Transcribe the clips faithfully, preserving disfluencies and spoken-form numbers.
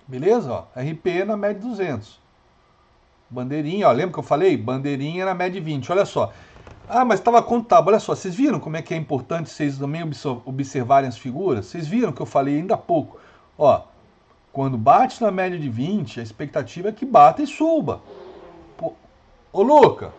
Beleza? Ó, R P na média duzentos. Bandeirinha, ó, lembra que eu falei? Bandeirinha na média vinte, olha só. Ah, mas estava contábil, olha só, vocês viram como é que é importante vocês também observarem as figuras? Vocês viram que eu falei ainda há pouco? Ó, quando bate na média de vinte, a expectativa é que bata e suba. Pô, ô, Luca!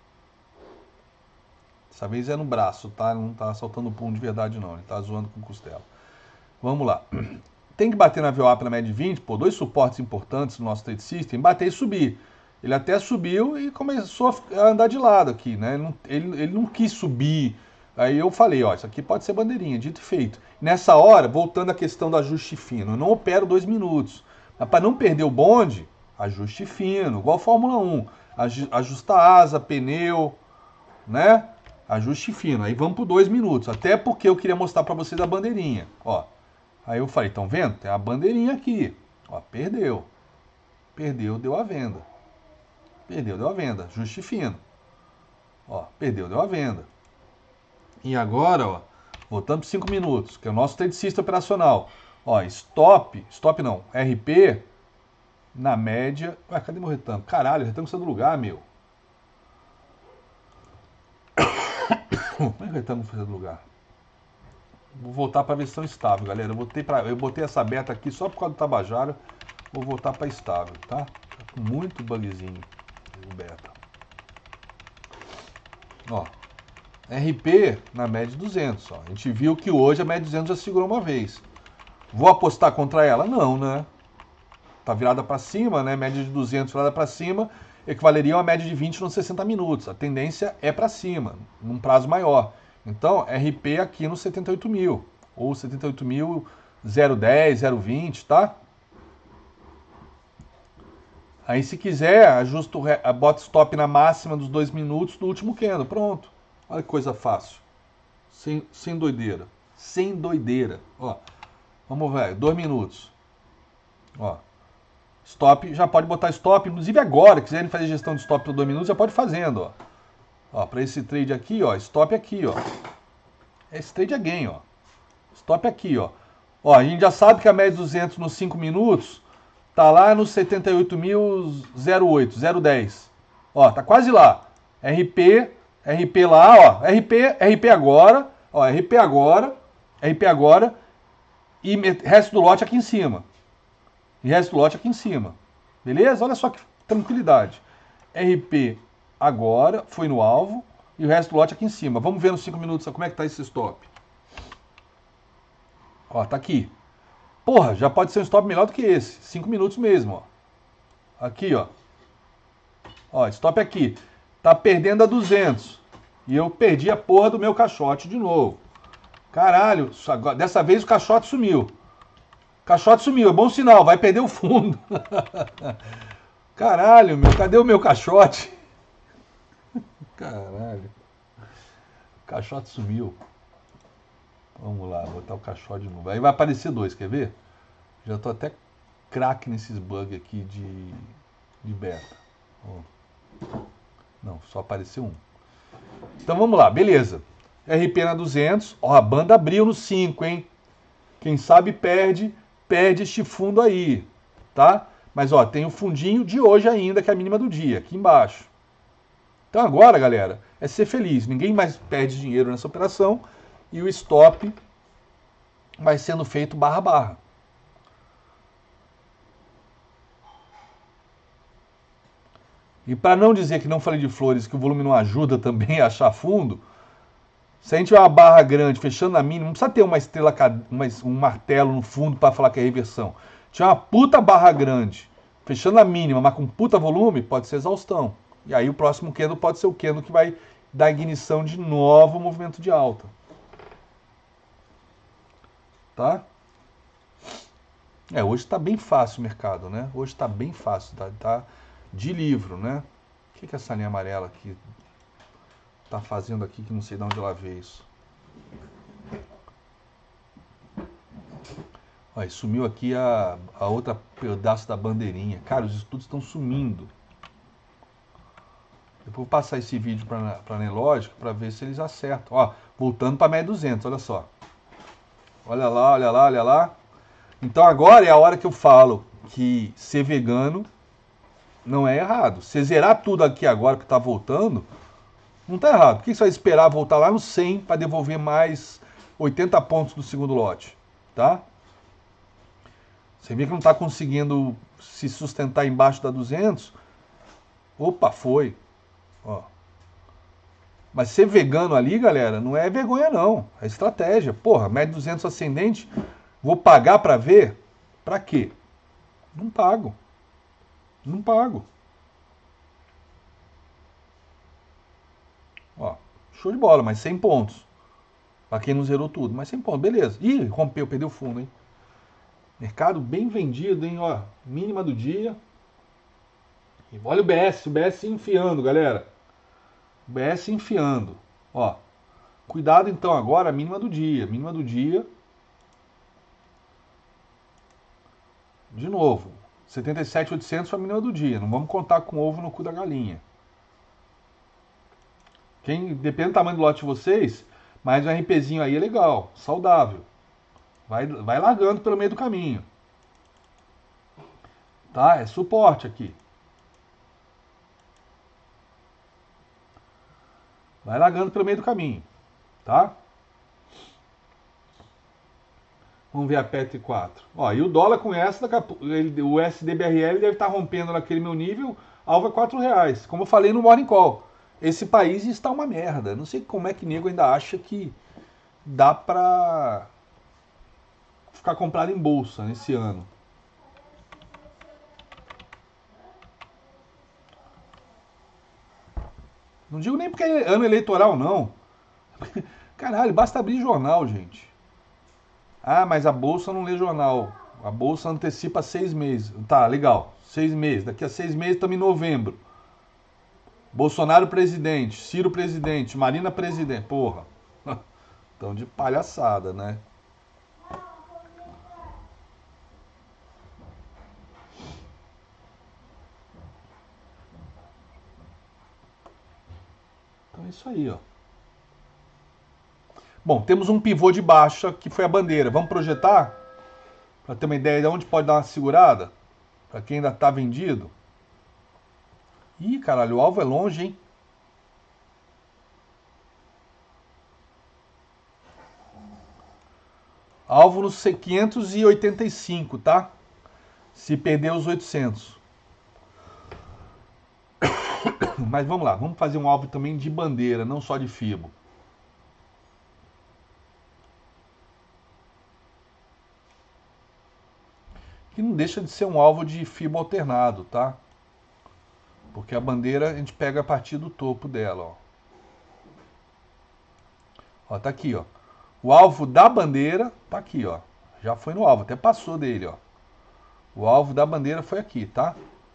Dessa vez é no braço, tá? Não tá saltando pum de verdade, não. Ele tá zoando com costela. Vamos lá. Tem que bater na V O A na média de vinte, pô, dois suportes importantes no nosso trade system, bater e subir. Ele até subiu e começou a andar de lado aqui, né? Ele não, ele, ele não quis subir. Aí eu falei, ó, isso aqui pode ser bandeirinha, dito e feito. Nessa hora, voltando à questão do ajuste fino, eu não opero dois minutos. Mas para não perder o bonde, ajuste fino, igual a Fórmula um. Ajusta asa, pneu, né? Ajuste fino. Aí vamos por dois minutos. Até porque eu queria mostrar para vocês a bandeirinha. Ó. Aí eu falei, estão vendo? Tem a bandeirinha aqui. Ó, perdeu. Perdeu, deu a venda. Perdeu, deu a venda. Ajuste fino. Ó, perdeu, deu a venda. E agora, ó, voltando para cinco minutos, que é o nosso trade system operacional. Ó, stop, stop não, R P na média. Ué, cadê meu retângulo? Caralho, o retângulo saiu do lugar, meu. Como é que o retângulo saiu do lugar? Vou voltar para a versão estável, galera. Eu botei, pra, eu botei essa beta aqui só por causa do Tabajara. Vou voltar para estável, tá? Tá com muito bugzinho o beta. Ó, R P na média de duzentos. Ó. A gente viu que hoje a média de duzentos já segurou uma vez. Vou apostar contra ela? Não, né? Tá virada para cima, né? Média de duzentos virada para cima equivaleria a uma média de vinte nos sessenta minutos. A tendência é para cima, num prazo maior. Então, R P aqui no setenta e oito mil, ou setenta e oito mil, zero dez, zero vinte, tá? Aí, se quiser, ajusta o bota stop na máxima dos dois minutos do último candle. Pronto. Olha que coisa fácil. Sem, sem doideira. Sem doideira. Ó, vamos ver, dois minutos. Ó. Stop, já pode botar stop, inclusive agora, quiserem fazer gestão de stop por dois minutos, já pode ir fazendo, ó. Ó, para esse trade aqui, ó, stop aqui, ó. Esse trade é gain, ó. Stop aqui, ó. Ó, a gente já sabe que a média duzentos nos cinco minutos tá lá nos setenta e oito mil, zero oito, zero dez. Ó, tá quase lá. R P, R P lá, ó. R P, R P agora, ó, R P agora, R P agora e resto do lote aqui em cima. E resto do lote aqui em cima. Beleza? Olha só que tranquilidade. R P agora, foi no alvo, e o resto do lote aqui em cima. Vamos ver nos cinco minutos como é que tá esse stop. Ó, tá aqui. Porra, já pode ser um stop melhor do que esse. cinco minutos mesmo, ó. Aqui, ó. Ó, stop aqui. Tá perdendo a duzentos. E eu perdi a porra do meu caixote de novo. Caralho, dessa vez o caixote sumiu. Caixote sumiu, é bom sinal, vai perder o fundo. Caralho, meu, cadê o meu caixote? Caralho. O caixote sumiu. Vamos lá, botar o caixote de novo. Aí vai aparecer dois, quer ver? Já tô até craque nesses bugs aqui de, de beta. Ó. Não, só apareceu um. Então vamos lá, beleza. R P na duzentos. Ó, a banda abriu no cinco, hein? Quem sabe perde... perde este fundo aí, tá? Mas, ó, tem o fundinho de hoje ainda, que é a mínima do dia, aqui embaixo. Então, agora, galera, é ser feliz. Ninguém mais perde dinheiro nessa operação e o stop vai sendo feito barra barra. E para não dizer que não falei de flores, que o volume não ajuda também a achar fundo, se a gente tiver uma barra grande fechando na mínima, não precisa ter uma estrela, uma, um martelo no fundo para falar que é reversão. Se tiver uma puta barra grande fechando na mínima, mas com puta volume, pode ser exaustão. E aí o próximo candle pode ser o candle que vai dar ignição de novo movimento de alta. Tá? É, hoje está bem fácil o mercado, né? Hoje está bem fácil, tá, tá de livro, né? O que, que é essa linha amarela aqui tá fazendo aqui que não sei de onde ela veio isso? Olha, sumiu aqui a, a outra pedaço da bandeirinha. Cara, os estudos estão sumindo. Eu vou passar esse vídeo para a Nelogic para ver se eles acertam. Ó, voltando para a média duzentos, olha só. Olha lá, olha lá, olha lá. Então agora é a hora que eu falo. que ser vegano não é errado. Você zerar tudo aqui agora que tá voltando, não tá errado. Por que você vai esperar voltar lá no cem para devolver mais oitenta pontos do segundo lote, tá? Você vê que não tá conseguindo se sustentar embaixo da duzentos. Opa, foi. Ó. Mas ser vegano ali, galera, não é vergonha não. É estratégia. Porra, média duzentos ascendente, vou pagar para ver? Para quê? Não pago. Não pago. Ó, show de bola, mas cem pontos. Pra quem não zerou tudo, mas cem pontos, beleza. Ih, rompeu, perdeu fundo, hein? Mercado bem vendido, hein? Ó, mínima do dia. E olha o B S, o B S enfiando, galera. O B S enfiando. Ó, cuidado então agora, mínima do dia. Mínima do dia. De novo, setenta e sete mil e oitocentos foi a mínima do dia. Não vamos contar com ovo no cu da galinha. Quem, depende do tamanho do lote de vocês, mas um RPzinho aí é legal, saudável. Vai, vai largando pelo meio do caminho. Tá? É suporte aqui. Vai largando pelo meio do caminho. Tá? Vamos ver a P E T quatro. Ó, e o dólar com essa, ele, o S D B R L deve estar rompendo naquele meu nível, alvo é quatro reais. Como eu falei no Morning Call. Esse país está uma merda. Não sei como é que nego ainda acha que dá pra ficar comprado em bolsa nesse ano. Não digo nem porque é ano eleitoral, não. Caralho, basta abrir jornal, gente. Ah, mas a bolsa não lê jornal. A bolsa antecipa seis meses. Tá, legal. Seis meses. Daqui a seis meses estamos em novembro. Bolsonaro presidente, Ciro presidente, Marina presidente. Porra. Tão de palhaçada, né? Então é isso aí, ó. Bom, temos um pivô de baixa que foi a bandeira. Vamos projetar? Para ter uma ideia de onde pode dar uma segurada? Para quem ainda tá vendido? Ih, caralho, o alvo é longe, hein? Alvo no quinhentos e oitenta e cinco, tá? Se perder os oitocentos. Mas vamos lá, vamos fazer um alvo também de bandeira, não só de fibo. Que não deixa de ser um alvo de fibo alternado, tá? Porque a bandeira a gente pega a partir do topo dela, ó. Ó, tá aqui, ó. O alvo da bandeira tá aqui, ó. Já foi no alvo, até passou dele, ó. O alvo da bandeira foi aqui, tá?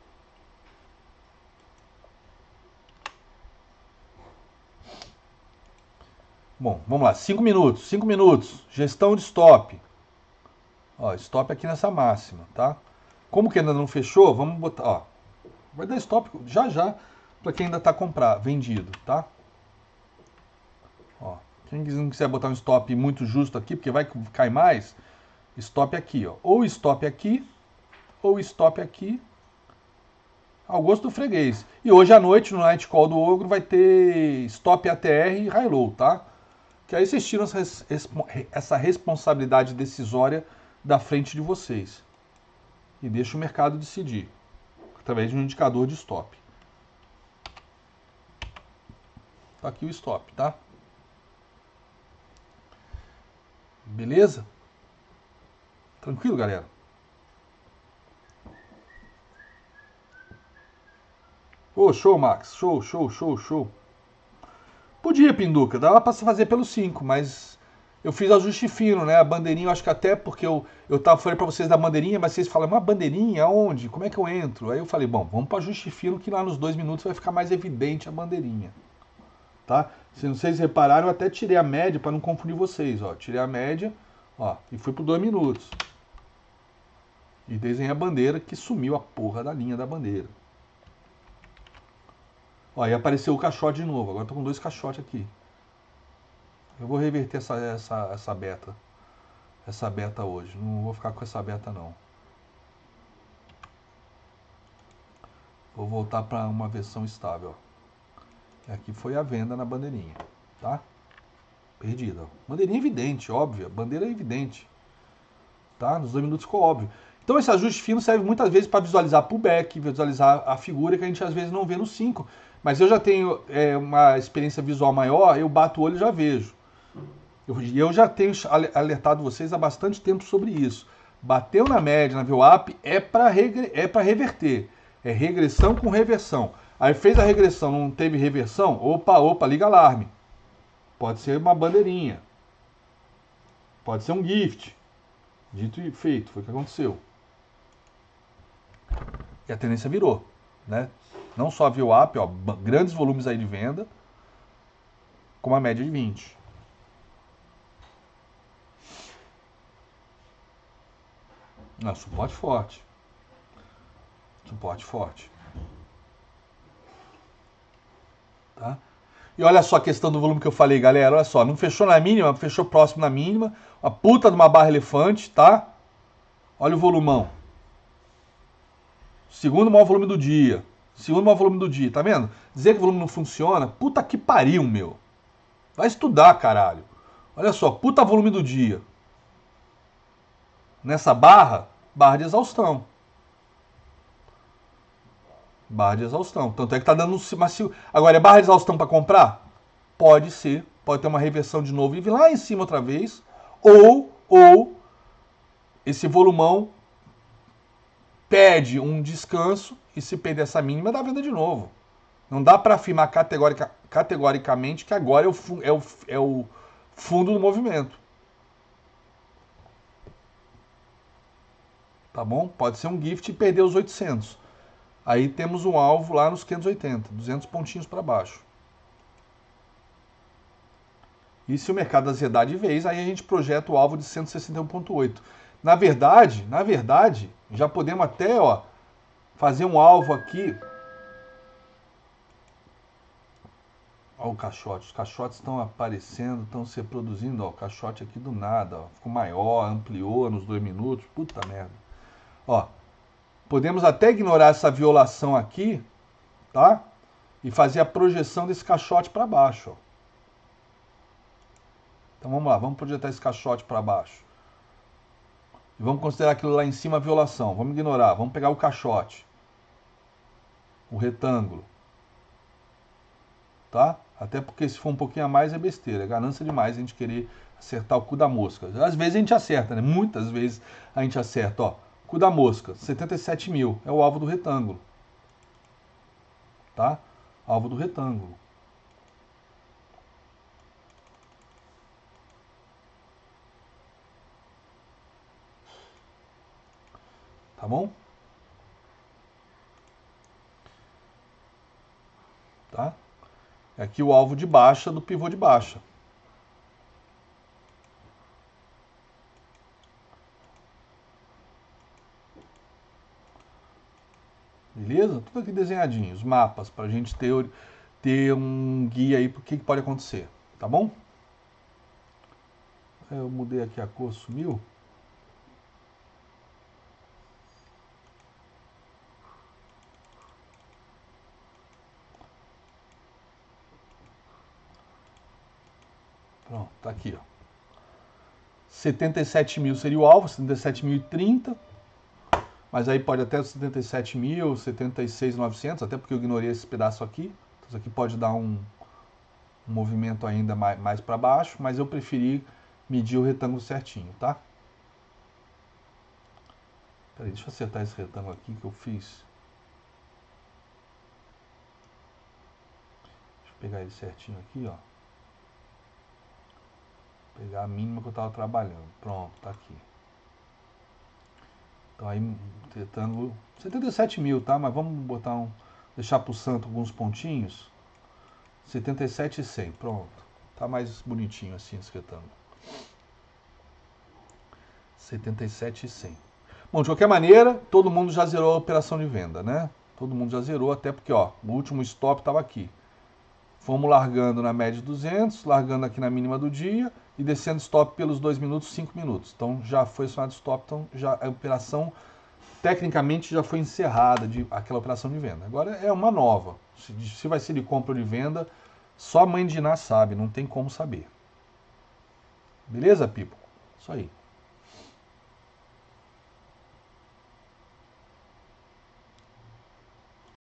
Bom, vamos lá. cinco minutos, cinco minutos. Gestão de stop. Ó, stop aqui nessa máxima, tá? Como que ainda não fechou, vamos botar, ó. Vai dar stop já já para quem ainda tá comprado, vendido, tá? Ó, quem não quiser botar um stop muito justo aqui, porque vai cair mais, stop aqui, ó. Ou stop aqui, ou stop aqui, ao gosto do freguês. E hoje à noite, no Night Call do Ogro, vai ter stop A T R e high low, tá? Que aí vocês tiram essa responsabilidade decisória da frente de vocês. E deixa o mercado decidir, através de um indicador de stop. Tá aqui o stop, tá? Beleza? Tranquilo, galera? Ô, oh, show, Max. Show, show, show, show. Podia, Pinduca. Dava pra fazer pelo cinco, mas eu fiz ajuste fino, né? A bandeirinha, eu acho que até porque eu, eu tava, falei pra vocês da bandeirinha, mas vocês falam, uma bandeirinha? Aonde? Como é que eu entro? Aí eu falei, bom, vamos para ajuste fino que lá nos dois minutos vai ficar mais evidente a bandeirinha. Tá? Se vocês repararam, eu até tirei a média para não confundir vocês, ó. Tirei a média, ó, e fui por dois minutos. E desenhei a bandeira que sumiu a porra da linha da bandeira. Ó, e apareceu o caixote de novo. Agora eu tô com dois caixotes aqui. Eu vou reverter essa, essa, essa beta. Essa beta hoje. Não vou ficar com essa beta, não. Vou voltar para uma versão estável. Ó. Aqui foi a venda na bandeirinha, tá? Perdida. Bandeirinha evidente, óbvia. Bandeira evidente. Tá? Nos dois minutos ficou óbvio. Então esse ajuste fino serve muitas vezes para visualizar pullback, visualizar a figura que a gente às vezes não vê no cinco. Mas eu já tenho é, uma experiência visual maior, eu bato o olho e já vejo. E eu, eu já tenho alertado vocês há bastante tempo sobre isso. Bateu na média, na V W A P, é para é para reverter. É regressão com reversão. Aí fez a regressão, não teve reversão, opa, opa, liga alarme. Pode ser uma bandeirinha. Pode ser um gift. Dito e feito, foi o que aconteceu. E a tendência virou, né? Não só a V W A P, ó, grandes volumes aí de venda, com uma média de vinte. Não, suporte forte. Suporte forte. Tá? E olha só a questão do volume que eu falei, galera. Olha só, não fechou na mínima, fechou próximo na mínima. Uma puta de uma barra elefante, tá? Olha o volumão. Segundo maior volume do dia. Segundo maior volume do dia, tá vendo? Dizer que o volume não funciona, puta que pariu, meu. Vai estudar, caralho. Olha só, puta volume do dia. Nessa barra, barra de exaustão. Barra de exaustão. Tanto é que tá dando uma... Agora, é barra de exaustão para comprar? Pode ser. Pode ter uma reversão de novo e vir lá em cima outra vez. Ou, ou, esse volumão pede um descanso e se perder essa mínima, dá venda de novo. Não dá para afirmar categorica, categoricamente que agora é o, é, o, é o fundo do movimento. Tá bom? Pode ser um gift e perder os oitocentos. Aí temos um alvo lá nos quinhentos e oitenta, duzentos pontinhos para baixo. E se o mercado azedar de vez, aí a gente projeta o alvo de cento e sessenta e um ponto oito. Na verdade, na verdade, já podemos até, ó, fazer um alvo aqui. Olha o caixote, os caixotes estão aparecendo, estão se reproduzindo, ó, o caixote aqui do nada, ó, ficou maior, ampliou nos dois minutos, puta merda. Ó, podemos até ignorar essa violação aqui, tá? E fazer a projeção desse caixote para baixo, ó. Então vamos lá, vamos projetar esse caixote para baixo. E vamos considerar aquilo lá em cima a violação. Vamos ignorar, vamos pegar o caixote. O retângulo. Tá? Até porque se for um pouquinho a mais é besteira. É ganância demais a gente querer acertar o cu da mosca. Às vezes a gente acerta, né? Muitas vezes a gente acerta, ó. Cu da mosca, setenta e sete mil. É o alvo do retângulo. Tá? Alvo do retângulo. Tá bom? Tá? É aqui o alvo de baixa do pivô de baixa. Beleza? Tudo aqui desenhadinho, os mapas, para a gente ter, ter um guia aí para o que, que pode acontecer. Tá bom? Eu mudei aqui a cor, sumiu. Pronto, tá aqui, ó. setenta e sete mil seria o alvo, setenta e sete mil e trinta. Mas aí pode até setenta e sete mil, setenta e seis mil e novecentos, até porque eu ignorei esse pedaço aqui. Então isso aqui pode dar um, um movimento ainda mais, mais para baixo, mas eu preferi medir o retângulo certinho, tá? Peraí, deixa eu acertar esse retângulo aqui que eu fiz. Deixa eu pegar ele certinho aqui, ó. Pegar a mínima que eu estava trabalhando. Pronto, tá aqui. Então aí, retângulo, setenta e sete mil, tá? Mas vamos botar um, deixar pro santo alguns pontinhos. setenta e sete mil e cem, pronto. Tá mais bonitinho assim esse retângulo. setenta e sete mil e cem. Bom, de qualquer maneira, todo mundo já zerou a operação de venda, né? Todo mundo já zerou, até porque, ó, o último stop estava aqui. Fomos largando na média de duzentos, largando aqui na mínima do dia e descendo stop pelos dois minutos, cinco minutos. Então já foi acionado stop, então já a operação tecnicamente já foi encerrada de, aquela operação de venda. Agora é uma nova. Se, se vai ser de compra ou de venda, só a mãe de Iná sabe, não tem como saber. Beleza, Pipo? Isso aí.